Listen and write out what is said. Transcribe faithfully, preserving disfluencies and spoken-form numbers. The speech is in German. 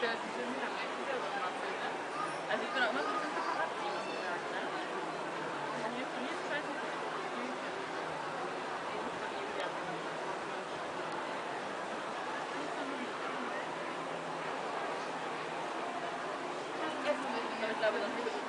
stört sich schon wieder mehr. Ich auch immer so, ne? Also ich bin auch immer so ein bisschen Paparazzi, muss ich sagen, ne? Und hier von hier weiß ich nicht. Ich glaube, das